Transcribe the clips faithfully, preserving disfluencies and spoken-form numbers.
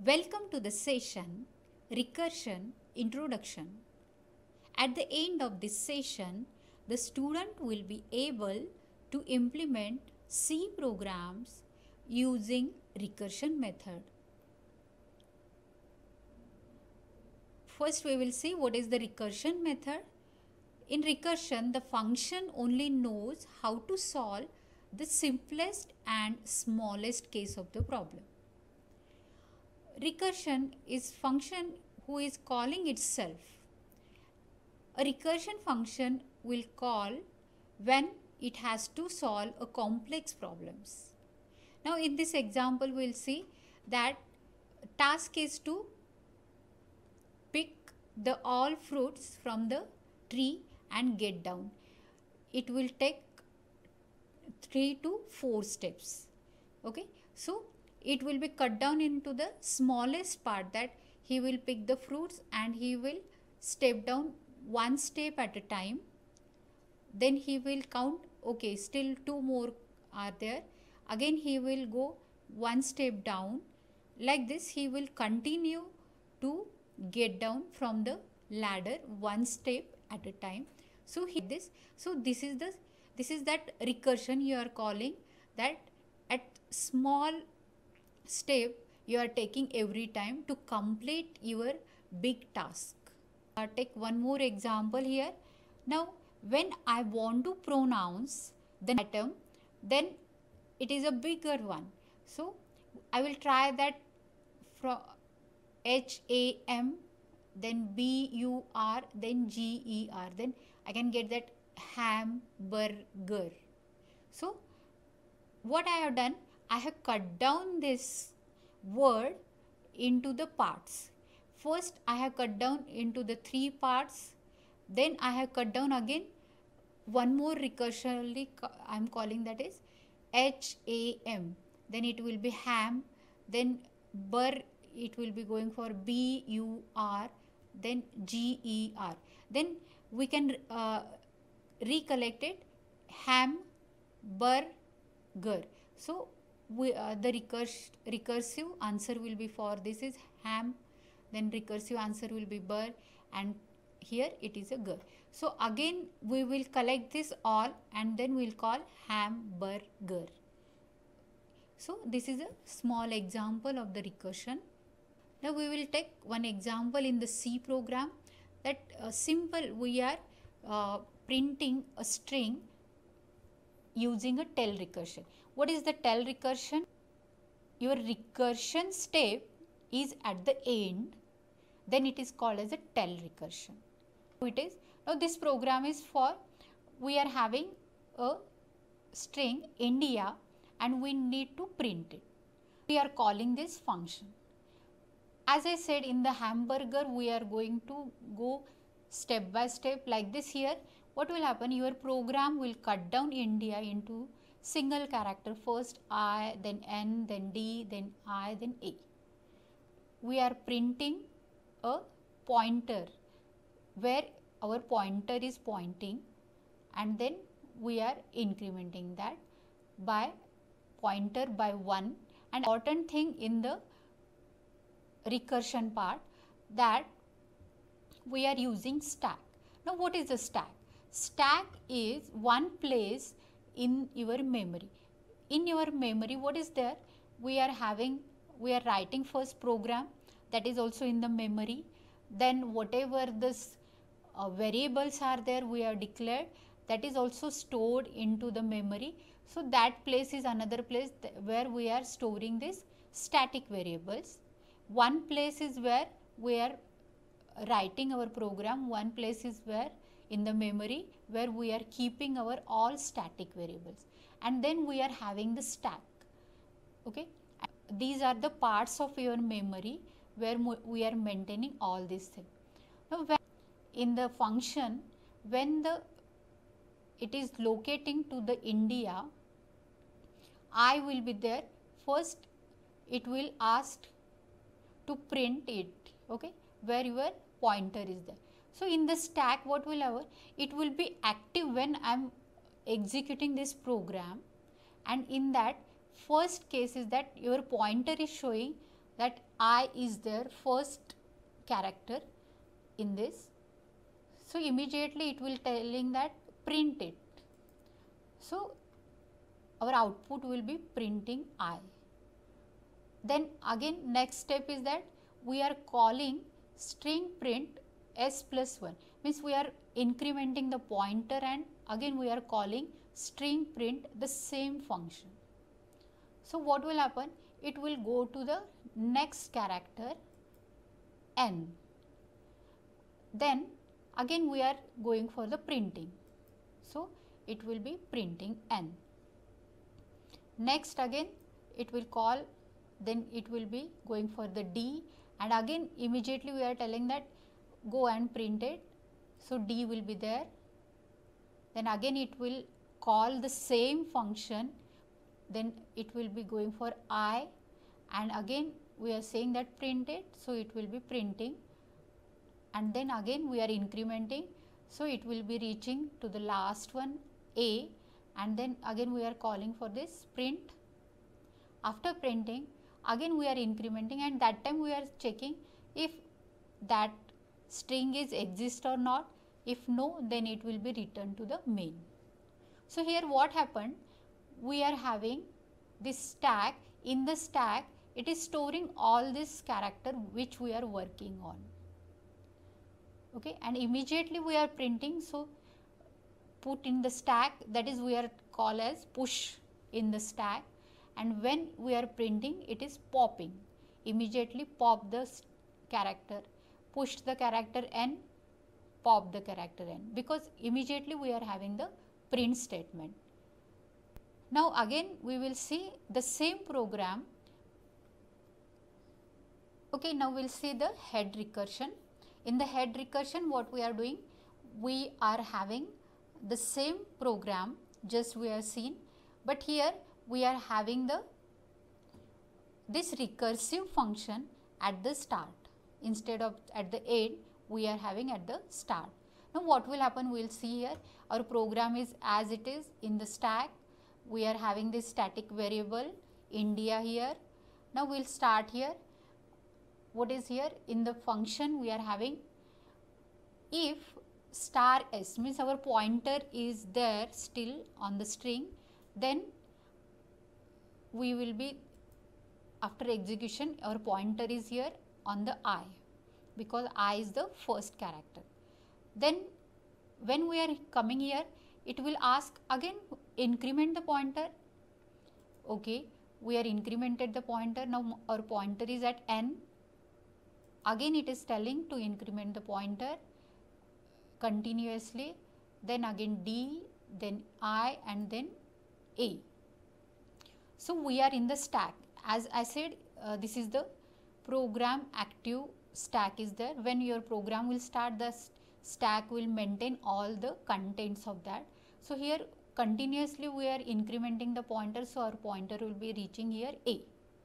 Welcome to the session Recursion Introduction. At the end of this session, the student will be able to implement C programs using recursion method. First, we will see what is the recursion method. In recursion, the function only knows how to solve the simplest and smallest case of the problem. Recursion is function who is calling itself. A recursion function will call when it has to solve a complex problems. Now in this example we will see that task is to pick the all fruits from the tree and get down. It will take three to four steps. Okay, so it will be cut down into the smallest part, that he will pick the fruits and he will step down one step at a time. Then he will count, okay, still two more are there. Again he will go one step down. Like this he will continue to get down from the ladder one step at a time. So he this so this is the this is that recursion you are calling, that at small step you are taking every time to complete your big task. Uh, take one more example here. Now when I want to pronounce the atom, then it is a bigger one. So I will try that from H A M, then B U R, then G E R, then I can get that hamburger. So what I have done, I have cut down this word into the parts. First I have cut down into the three parts, then I have cut down again one more recursively. I am calling that is H A M, then it will be ham, then bur, it will be going for B U R, then G E R, then we can uh, recollect it ham burger. So we, uh, the recurs recursive answer will be for this is ham, then recursive answer will be bur, and here it is a gur. So again we will collect this all and then we will call hamburger. So this is a small example of the recursion. Now we will take one example in the C program, that uh, simple we are uh, printing a string using a tail recursion. What is the tail recursion? Your recursion step is at the end, then it is called as a tail recursion. It is now this program is for, we are having a string India and we need to print it. We are calling this function. As I said, in the hamburger we are going to go step by step like this. Here what will happen, your program will cut down India into single character, first I, then N, then D, then I, then A. We are printing a pointer where our pointer is pointing, and then we are incrementing that by pointer by one. And important thing in the recursion part, that we are using stack. Now what is the stack? Stack is one place in your memory. In your memory what is there? We are having, we are writing first program, that is also in the memory. Then whatever this uh, variables are there we are declared, that is also stored into the memory. So that place is another place where we are storing this static variables. One place is where we are writing our program, one place is where in the memory where we are keeping our all static variables, and then we are having the stack. Okay, these are the parts of your memory where we are maintaining all these things. Now when in the function, when the it is locating to the India, I will be there. First it will ask to print it, okay, where your pointer is there. So in the stack what will happen, it will be active when I am executing this program, and in that first case is that your pointer is showing that I is their first character in this. So immediately it will telling that print it. So our output will be printing I. Then again next step is that we are calling string print s plus one, means we are incrementing the pointer, and again we are calling string print the same function. So what will happen? It will go to the next character n. Then again we are going for the printing. So it will be printing n. Next again it will call, then it will be going for the D, and again immediately we are telling that go and print it. So D will be there. Then again it will call the same function, then it will be going for I, and again we are saying that print it, so it will be printing, and then again we are incrementing, so it will be reaching to the last one A, and then again we are calling for this print. After printing again we are incrementing, and that time we are checking if that string is exist or not. If no, then it will be returned to the main. So here what happened, we are having this stack. In the stack it is storing all this character which we are working on. Okay, and immediately we are printing, so put in the stack, that is we are call as push in the stack, and when we are printing it is popping. Immediately pop the character, push the character n, pop the character n, because immediately we are having the print statement. Now again we will see the same program. Okay, now we will see the head recursion. In the head recursion what we are doing, we are having the same program just we have seen, but here we are having the this recursive function at the start. Instead of at the end, we are having at the start. Now what will happen, we will see here. Our program is as it is in the stack. We are having this static variable India here. Now we will start here. What is here in the function, we are having if star s, means our pointer is there still on the string, then we will be, after execution our pointer is here on the I, because I is the first character. Then when we are coming here, it will ask again increment the pointer. Okay, we are incremented the pointer. Now our pointer is at n. Again it is telling to increment the pointer continuously, then again D, then I, and then A. So we are in the stack. As I said, uh, this is the program active stack is there. When your program will start, the stack will maintain all the contents of that. So here continuously we are incrementing the pointer, so our pointer will be reaching here A.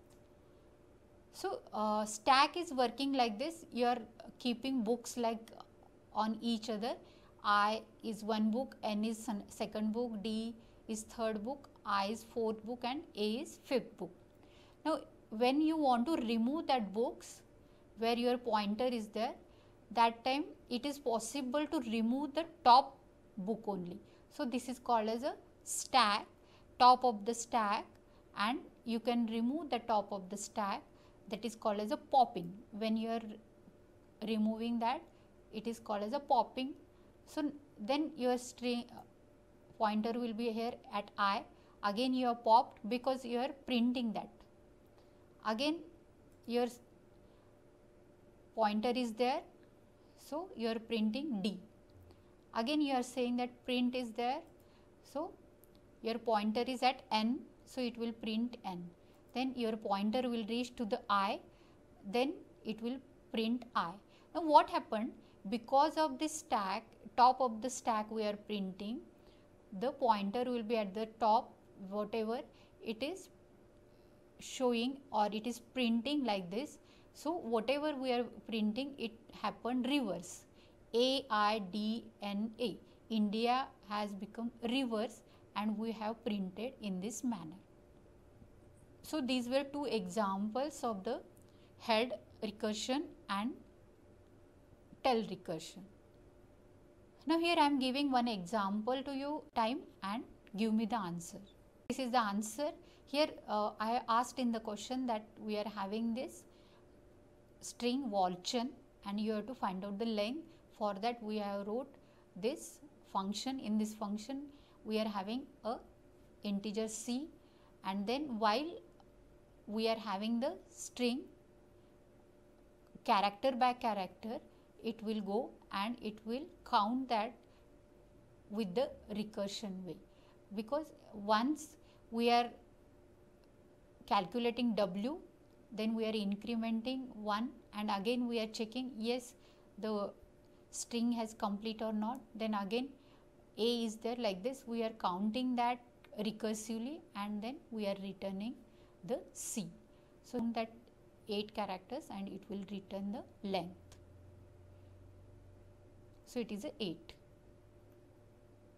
So uh, stack is working like this. You are keeping books like on each other. I is one book, N is second book, D is third book, I is fourth book, and A is fifth book. Now when you want to remove that books where your pointer is there, that time it is possible to remove the top book only. So this is called as a stack, top of the stack, and you can remove the top of the stack. That is called as a popping. When you are removing that, it is called as a popping. So then your string pointer will be here at I. Again you have popped because you are printing that. Again your pointer is there, so you are printing D. Again you are saying that print is there, so your pointer is at N, so it will print N. Then your pointer will reach to the I, then it will print I. Now what happened, because of this stack, top of the stack we are printing, the pointer will be at the top, whatever it is showing or it is printing like this. So whatever we are printing, it happened reverse. A, I, D, N, A. India has become reverse and we have printed in this manner. So these were two examples of the head recursion and tail recursion. Now here I am giving one example to you time and give me the answer. This is the answer. Here uh, I asked in the question that we are having this string Volchon and you have to find out the length. For that we have wrote this function. In this function we are having a integer c, and then while we are having the string character by character, it will go and it will count that with the recursion way, because once we are calculating w, then we are incrementing one and again we are checking yes the string has complete or not, then again a is there, like this we are counting that recursively and then we are returning the c. So that eight characters and it will return the length. So it is a eight.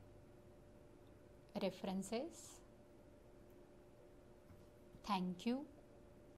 References. Thank you.